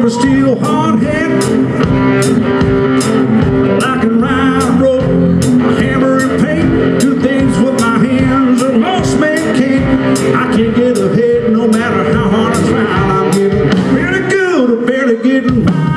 a steel hard head. I can ride and roll, a hammer and paint, do things with my hands a lost man can't. I can't get ahead no matter how hard I try. I'm getting really good at barely getting by.